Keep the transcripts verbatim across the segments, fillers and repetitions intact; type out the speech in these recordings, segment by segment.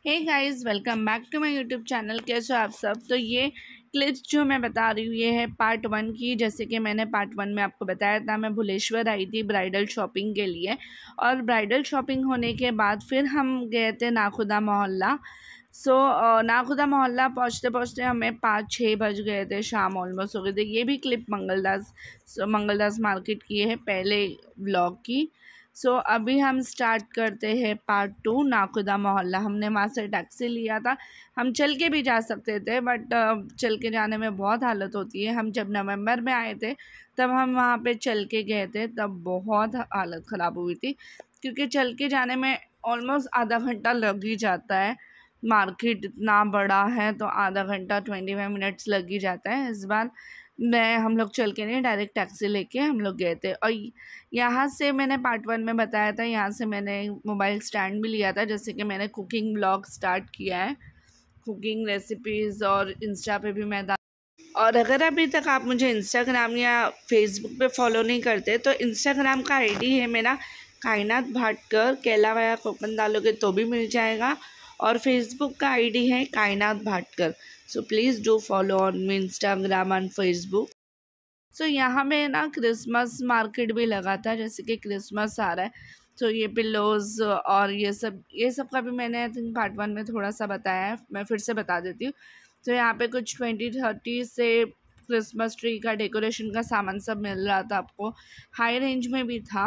Hey guys, welcome back to my YouTube channel. कैसे हो आप सब। तो ये क्लिप्स जो मैं बता रही हूँ ये है पार्ट वन की। जैसे कि मैंने पार्ट वन में आपको बताया था, मैं भुलेश्वर आई थी ब्राइडल शॉपिंग के लिए, और ब्राइडल शॉपिंग होने के बाद फिर हम गए थे नाखुदा मोहल्ला। सो so, नाखुदा मोहल्ला पहुँचते पहुँचते हमें पाँच छः बज गए थे, शाम ऑलमोस्ट हो गए थे। ये भी क्लिप मंगलदास मंगलदास मार्केट की है, पहले ब्लॉग की। सो so, अभी हम स्टार्ट करते हैं पार्ट टू, नाखुदा मोहल्ला। हमने वहाँ से टैक्सी लिया था। हम चल के भी जा सकते थे, बट चल के जाने में बहुत हालत होती है। हम जब नवंबर में आए थे तब हम वहाँ पे चल के गए थे, तब बहुत हालत ख़राब हुई थी, क्योंकि चल के जाने में ऑलमोस्ट आधा घंटा लग ही जाता है। मार्केट इतना बड़ा है तो आधा घंटा ट्वेंटी फाइव मिनट्स लग ही जाता है। इस बार मैं हम लोग चल के नहीं, डायरेक्ट टैक्सी लेके हम लोग गए थे। और यहाँ से मैंने पार्ट वन में बताया था, यहाँ से मैंने मोबाइल स्टैंड भी लिया था। जैसे कि मैंने कुकिंग ब्लॉग स्टार्ट किया है, कुकिंग रेसिपीज़, और इंस्टा पे भी मैं। और अगर अभी तक आप मुझे इंस्टाग्राम या फेसबुक पे फॉलो नहीं करते तो इंस्टाग्राम का आईडी है मेरा कायनात भाटकर। केला वाया कोकन डालोगे तो भी मिल जाएगा। और फेसबुक का आईडी है Kainat Bhatkar. So please do follow on me Instagram and Facebook. So यहाँ में ना क्रिसमस मार्केट भी लगा था, जैसे कि क्रिसमस आ रहा है तो ये पिल्लोज़ और ये सब ये सब का भी मैंने आई थिंक पार्ट वन में थोड़ा सा बताया है, मैं फिर से बता देती हूँ। तो यहाँ पे कुछ ट्वेंटी थर्टी से क्रिसमस ट्री का डेकोरेशन का सामान सब मिल रहा था आपको, हाई रेंज में भी था।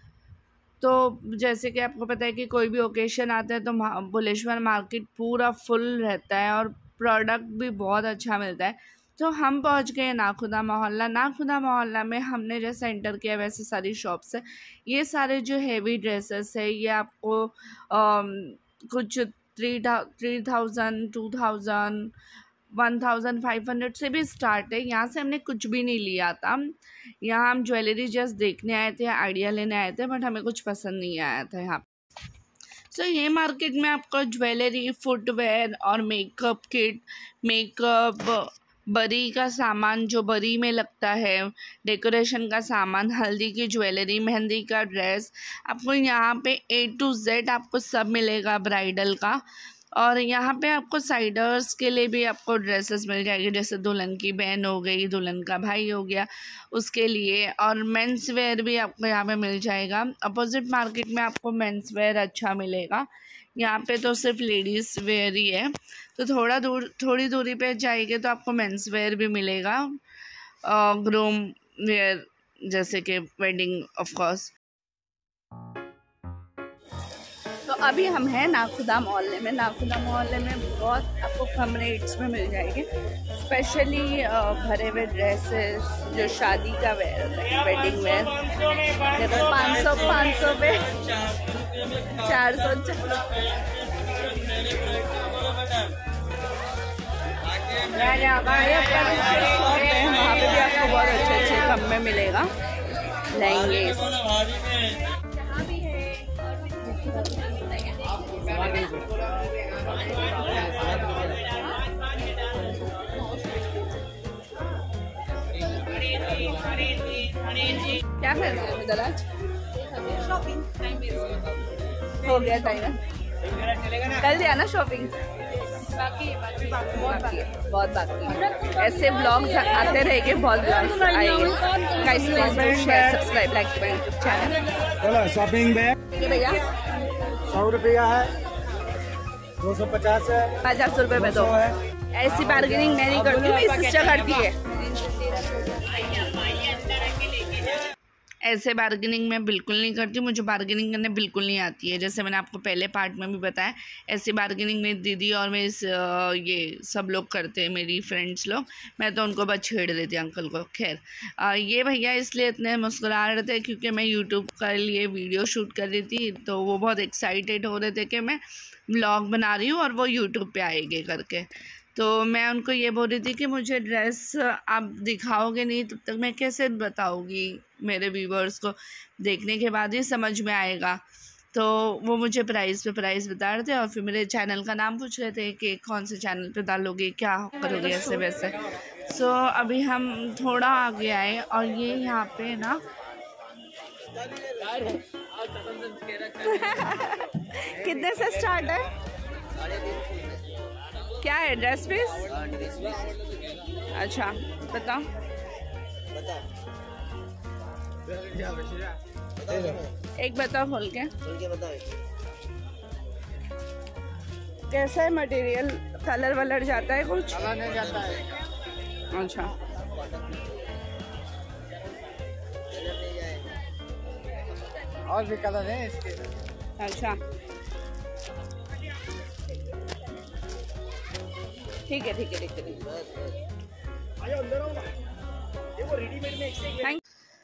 तो जैसे कि आपको पता है कि कोई भी ओकेशन आता है तो भुलेश्वर मार्केट पूरा फुल रहता है और प्रोडक्ट भी बहुत अच्छा मिलता है। तो हम पहुंच गए नाखुदा मोहल्ला। नाखुदा मोहल्ला में हमने जैसे एंटर किया वैसे सारी शॉप्स है। ये सारे जो हेवी ड्रेसेस है ये आपको आ, कुछ three three thousand two thousand one thousand five hundred से भी स्टार्ट है। यहाँ से हमने कुछ भी नहीं लिया था। यहाँ हम ज्वेलरी जस्ट देखने आए थे, आइडिया लेने आए थे, बट हमें कुछ पसंद नहीं आया था यहाँ। सो so, ये मार्केट में आपको ज्वेलरी, फुटवेयर और मेकअप किट, मेकअप, बरी का सामान जो बरी में लगता है, डेकोरेशन का सामान, हल्दी की ज्वेलरी, मेहंदी का ड्रेस, आपको यहाँ पे ए टू जेड आपको सब मिलेगा ब्राइडल का। और यहाँ पे आपको साइडर्स के लिए भी आपको ड्रेसेस मिल जाएगी, जैसे दुल्हन की बहन हो गई, दुल्हन का भाई हो गया, उसके लिए। और मेंस वेयर भी आपको यहाँ पे मिल जाएगा। अपोजिट मार्केट में आपको मेंस वेयर अच्छा मिलेगा, यहाँ पे तो सिर्फ लेडीज़ वेयर ही है। तो थोड़ा दूर थोड़ी दूरी पे जाएंगे तो आपको मेंस वेयर भी मिलेगा, ग्रूम वेयर जैसे कि वेडिंग ऑफ कोर्स। तो अभी हम हैं नाखुदा मोहल्ले में। नाखुदा मोहल्ले में बहुत आपको कम रेट्स में मिल जाएंगे, स्पेशली भरे हुए ड्रेसेस जो शादी का वेयर होता है, वेडिंग वेयर। देखो पाँच सौ पाँच सौ पे चार सौ वहाँ पे भी आपको बहुत अच्छे अच्छे कम में मिलेगा लहंगे। क्या कर रहे हैं इधर आज? शॉपिंग हो गया टाइम, कल दिया ना शॉपिंग, बाकी बहुत बाकी है, बहुत बाकी। ऐसे ब्लॉग्स आते रहेंगे, बहुत ब्लॉग्स आएंगे। Guys please share, subscribe, like my YouTube channel. Shopping bag भैया सौ रुपया है, दो सौ पचास है, पचास रुपए में दो। ऐसी बार्गेनिंग मैं नहीं करती, मेरी सिस्टर करती है। ऐसे बार्गेनिंग मैं बिल्कुल नहीं करती, मुझे बार्गेनिंग करने बिल्कुल नहीं आती है। जैसे मैंने आपको पहले पार्ट में भी बताया, ऐसी बार्गेनिंग मेरी दीदी और मेरी ये सब लोग करते हैं, मेरी फ्रेंड्स लोग। मैं तो उनको बस छेड़ देती अंकल को। खैर ये भैया इसलिए इतने मुस्कुरा रहे थे क्योंकि मैं यूट्यूब के लिए वीडियो शूट कर रही थी, तो वो बहुत एक्साइटेड हो रहे थे कि मैं व्लॉग बना रही हूँ और वो यूट्यूब पे आएंगे करके। तो मैं उनको ये बोल रही थी कि मुझे ड्रेस आप दिखाओगे नहीं तब तक मैं कैसे बताऊँगी, मेरे व्यूवर्स को देखने के बाद ही समझ में आएगा। तो वो मुझे प्राइस पे प्राइस बता रहे थे और फिर मेरे चैनल का नाम पूछ रहे थे कि कौन से चैनल पे डालोगे, क्या करोगे, ऐसे वैसे। सो so, अभी हम थोड़ा आगे आए और ये यहाँ पे ना कितने से स्टार्ट है? क्या है ड्रेस पीस? अच्छा बताओ। एक बताओ खोल के। कैसा है मटेरियल? कलर वलर जाता है कुछ? कलर नहीं जाता है। अच्छा और भी कलर है इसके। अच्छा ठीक है ठीक है ठीक है थैंक।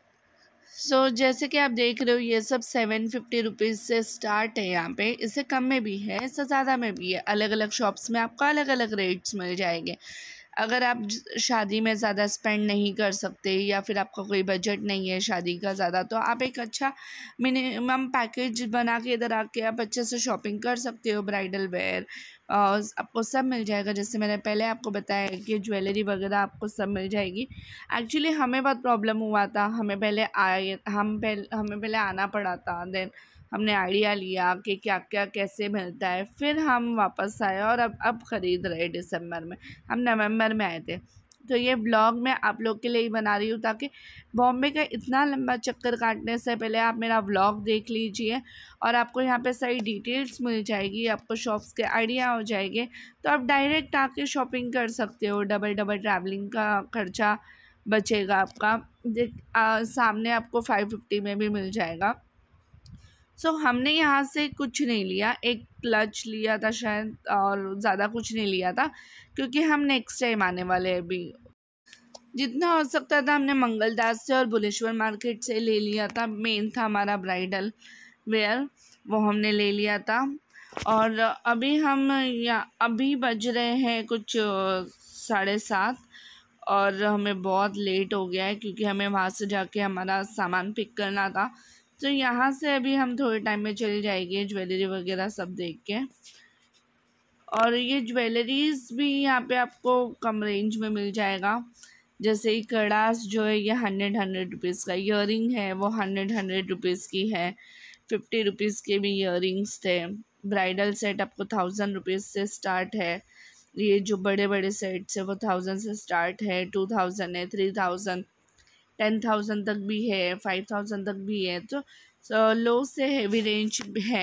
सो so, जैसे कि आप देख रहे हो ये सब सेवन फिफ्टी रुपीज़ से स्टार्ट है यहाँ पे। इससे कम में भी है, इससे ज़्यादा में भी है। अलग अलग शॉप्स में आपको अलग अलग रेट्स मिल जाएंगे। अगर आप शादी में ज़्यादा स्पेंड नहीं कर सकते या फिर आपका कोई बजट नहीं है शादी का ज़्यादा, तो आप एक अच्छा मिनिमम पैकेज बना के इधर आके आप अच्छे से शॉपिंग कर सकते हो। ब्राइडल वेयर आपको सब मिल जाएगा। जैसे मैंने पहले आपको बताया कि ज्वेलरी वगैरह आपको सब मिल जाएगी। एक्चुअली हमें बहुत प्रॉब्लम हुआ था, हमें पहले आए हम पहले हमें पहले आना पड़ा था। देन हमने आइडिया लिया कि क्या क्या कैसे मिलता है, फिर हम वापस आए और अब अब ख़रीद रहे दिसंबर में। हम नवंबर में आए थे। तो ये ब्लॉग मैं आप लोग के लिए ही बना रही हूँ ताकि बॉम्बे का इतना लंबा चक्कर काटने से पहले आप मेरा ब्लॉग देख लीजिए और आपको यहाँ पे सारी डिटेल्स मिल जाएगी, आपको शॉप्स के आइडिया हो जाएंगे। तो आप डायरेक्ट आके शॉपिंग कर सकते हो। डबल डबल ट्रैवलिंग का खर्चा बचेगा आपका। आ, सामने आपको फाइव फिफ्टी में भी मिल जाएगा। सो so, हमने यहाँ से कुछ नहीं लिया, एक क्लच लिया था शायद और ज़्यादा कुछ नहीं लिया था क्योंकि हम नेक्स्ट टाइम आने वाले हैं। अभी जितना हो सकता था हमने मंगलदास से और भुलेश्वर मार्केट से ले लिया था। मेन था हमारा ब्राइडल वेयर, वो हमने ले लिया था। और अभी हम या अभी बज रहे हैं कुछ साढ़े सात और हमें बहुत लेट हो गया है क्योंकि हमें वहाँ से जाके हमारा सामान पिक करना था। तो यहाँ से अभी हम थोड़े टाइम में चले जाएंगे ज्वेलरी वगैरह सब देख के। और ये ज्वेलरीज भी यहाँ पे आपको कम रेंज में मिल जाएगा। जैसे ही कड़ास जो है ये हंड्रेड हंड्रेड रुपीज़ का, ईयरिंग है वो हंड्रेड हंड्रेड रुपीज़ की है। फिफ्टी रुपीज़ के भी ईयरिंग्स थे। ब्राइडल सेट आपको थाउजेंड रुपीज़ से स्टार्ट है। ये जो बड़े बड़े सेट्स है वो थाउजेंड से स्टार्ट है, टू थाउजेंड है, थ्री थाउजेंड टेन थाउजेंड तक भी है, फाइव थाउजेंड तक भी है। तो लो से हेवी रेंज है।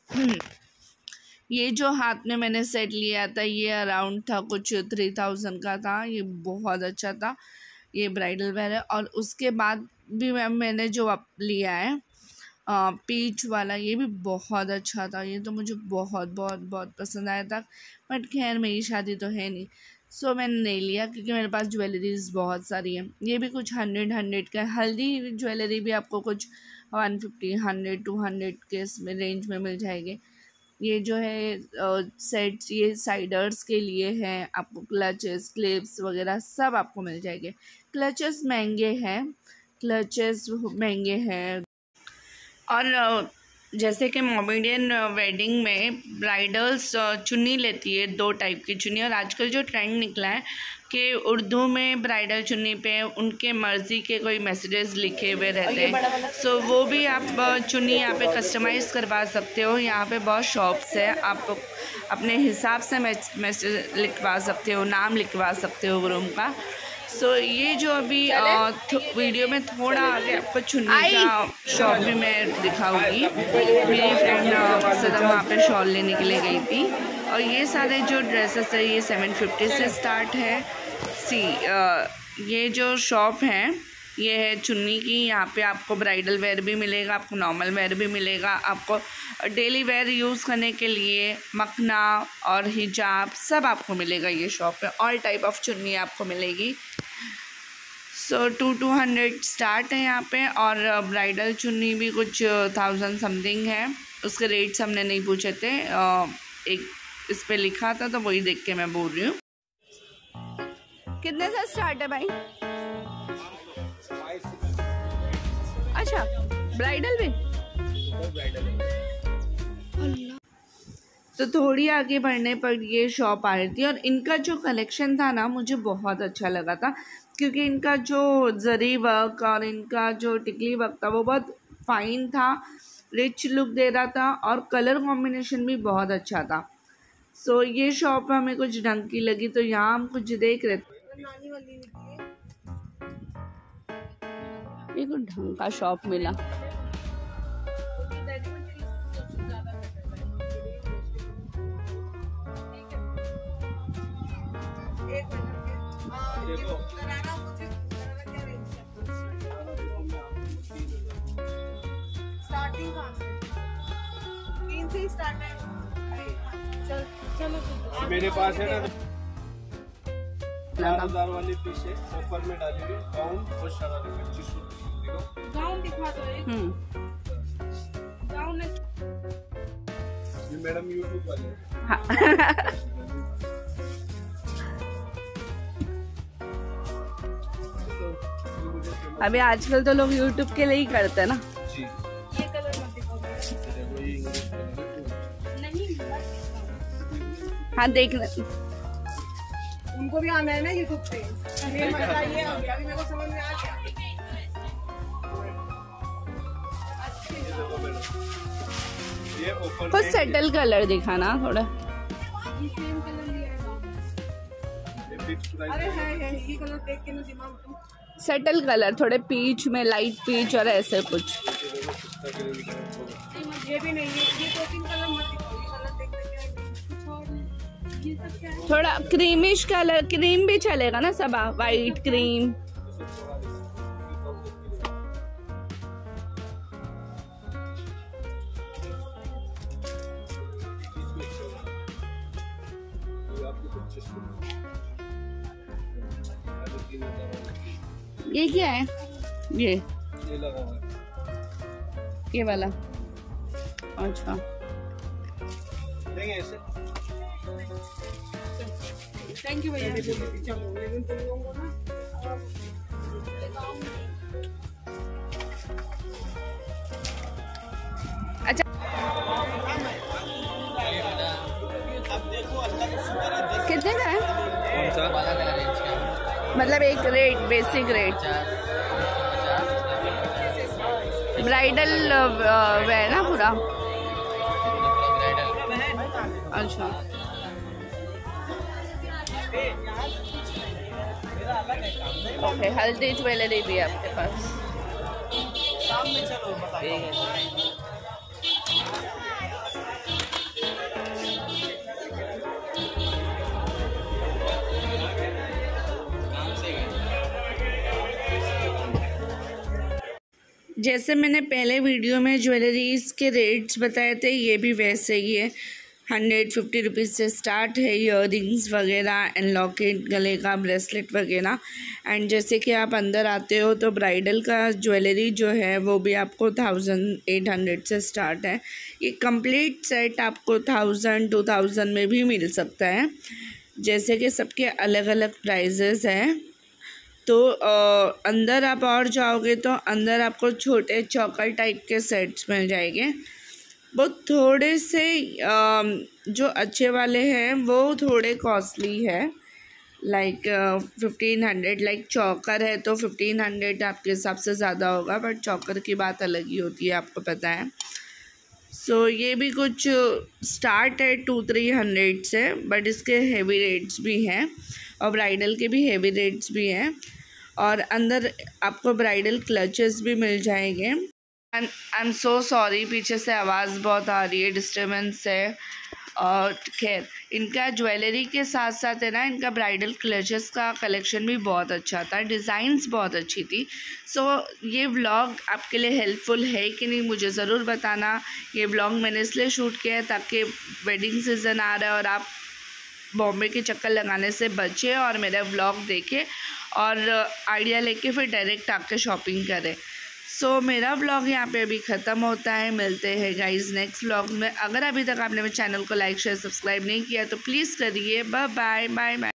ये जो हाथ में मैंने सेट लिया था ये अराउंड था कुछ थ्री थाउजेंड का था। ये बहुत अच्छा था, ये ब्राइडल वेयर है। और उसके बाद भी मैम मैंने जो अब लिया है आ, पीच वाला, ये भी बहुत अच्छा था। ये तो मुझे बहुत बहुत बहुत पसंद आया था, बट खैर मेरी शादी तो है नहीं, सो so, मैंने नहीं लिया क्योंकि मेरे पास ज्वेलरीज बहुत सारी हैं। ये भी कुछ हंड्रेड हंड्रेड का। हल्दी ज्वेलरी भी आपको कुछ one fifty hundred two hundred के इसमें रेंज में मिल जाएंगे। ये जो है सेट्स ये साइडर्स के लिए हैं। आपको क्लचेस क्लिप्स वगैरह सब आपको मिल जाएंगे। क्लचेस महंगे हैं, क्लचेस महंगे हैं। और जैसे कि मोमेडियन वेडिंग में ब्राइडल्स चुन्नी लेती है, दो टाइप की चुन्नी। और आजकल जो ट्रेंड निकला है कि उर्दू में ब्राइडल चुन्नी पे उनके मर्ज़ी के कोई मैसेजेस लिखे हुए रहते हैं। सो वो भी आप चुन्नी यहाँ पे कस्टमाइज़ करवा सकते हो। यहाँ पे बहुत शॉप्स है, आप अपने हिसाब से मैसेज लिखवा सकते हो, नाम लिखवा सकते हो ग्रूम का। सो so, ये जो अभी आ, वीडियो में थोड़ा आगे आपको चुन्नी का शॉप भी मैं दिखाऊंगी। मेरी फ्रेंड सदम वहाँ पे शॉल लेने के लिए गई थी। और ये सारे जो ड्रेसेस है ये सेवन फिफ्टी से स्टार्ट है। सी आ, ये जो शॉप है ये है चुन्नी की। यहाँ पे आपको ब्राइडल वेयर भी मिलेगा, आपको नॉर्मल वेयर भी मिलेगा, आपको डेली वेयर यूज़ करने के लिए मखना और हिजाब सब आपको मिलेगा। ये शॉप पे ऑल टाइप ऑफ चुन्नी आपको मिलेगी। So two two hundred start है यहाँ पे। और ब्राइडल चुन्नी भी कुछ थाउजेंड समथिंग है। उसके रेट्स हमने नहीं पूछे थे, एक इस पे लिखा था तो वही देख के मैं बोल रही हूँ। कितने से स्टार्ट है भाई? अच्छा ब्राइडल भी अल्लाह। तो थोड़ी आगे बढ़ने पर ये शॉप आ रही थी और इनका जो कलेक्शन था ना मुझे बहुत अच्छा लगा था क्योंकि इनका जो जरी वर्क और इनका जो टिकली वर्क था वो बहुत फाइन था, रिच लुक दे रहा था और कलर कॉम्बिनेशन भी बहुत अच्छा था। सो so, ये शॉप हमें कुछ ढंग की लगी तो यहाँ हम कुछ देख रहे थे। ये कुछ ढंग का शॉप मिला। मेरे पास है ना चार हजार वाली पीस है, ऑफर में डाली हुई गाउन और शरारे पच्चीस सौ देखो। गाउन दिखा दो एक। गाउन ये मैडम यूट्यूब वाले हैं। हाँ। अभी आजकल तो लोग यूट्यूब के लिए ही करते हैं ना जी। ये कलर मत दिखाओ। नहीं हाँ देख उनको भी आना है ना यूट्यूब पे। ये मसला ये हो गया, अभी मेरे को समझ में आ गया। ये ऑफर कुछ सेटल कलर दिखाना थोड़ा। ये सेम कलर लिया है। अरे है है ये कलर देख के ना दिमाग सेटल कलर थोड़े पीच में, लाइट पीच और ऐसे कुछ। ये भी नहीं है, ये दो तीन कलर मत दिखाओ। ये कलर देख के कुछ और ये सब क्या है? थोड़ा क्रीमिश कलर, क्रीम भी चलेगा ना सब, वाइट क्रीम। ये क्या है? ये ये लगा हुआ है। ये वाला अच्छा देंगे ऐसे। थैंक यू भैया। चलो लेकिन तुम लोगों को ना अच्छा कितने का है? मतलब एक rate, basic rate bridal wear ना पूरा। अच्छा ओके, हल्दी ज्वेलरी भी है आपके पास। जैसे मैंने पहले वीडियो में ज्वेलरीज के रेट्स बताए थे, ये भी वैसे ही है। हंड्रेड फिफ्टी रुपीज़ से स्टार्ट है ईयर रिंग्स वगैरह एंड लॉकेट, गले का ब्रेसलेट वगैरह। एंड जैसे कि आप अंदर आते हो तो ब्राइडल का ज्वेलरी जो है वो भी आपको थाउजेंड एट हंड्रेड से स्टार्ट है। ये कंप्लीट सेट आपको थाउजेंड टू थाउजेंड में भी मिल सकता है। जैसे कि सबके अलग अलग प्राइजेस हैं। तो आ, अंदर आप और जाओगे तो अंदर आपको छोटे चौकर टाइप के सेट्स मिल जाएंगे। वो थोड़े से आ, जो अच्छे वाले हैं वो थोड़े कॉस्टली है, लाइक फिफ्टीन हंड्रेड। लाइक चौकर है तो फिफ्टीन हंड्रेड आपके हिसाब से ज़्यादा होगा, बट चौकर की बात अलग ही होती है, आपको पता है। सो so, ये भी कुछ स्टार्ट है टू थ्री हंड्रेड से, बट इसके हेवी रेट्स भी हैं और ब्राइडल के भी हेवी रेट्स भी हैं। और अंदर आपको ब्राइडल क्लचेस भी मिल जाएंगे। आई एम सो सॉरी, पीछे से आवाज़ बहुत आ रही है, डिस्टर्बेंस है। और खैर, इनका ज्वेलरी के साथ साथ है ना, इनका ब्राइडल क्लचेस का कलेक्शन भी बहुत अच्छा था, डिज़ाइंस बहुत अच्छी थी। सो so, ये व्लॉग आपके लिए हेल्पफुल है कि नहीं मुझे ज़रूर बताना। ये व्लॉग मैंने इसलिए शूट किया है ताकि वेडिंग सीज़न आ रहा है और आप बॉम्बे के चक्कर लगाने से बचे और मेरा व्लॉग देखे और आइडिया लेके फिर डायरेक्ट आके शॉपिंग करें। सो so, मेरा व्लॉग यहाँ पे अभी ख़त्म होता है। मिलते हैं गाइस नेक्स्ट व्लॉग में। अगर अभी तक आपने मेरे चैनल को लाइक शेयर सब्सक्राइब नहीं किया तो प्लीज़ करिए। Bye bye bye bye.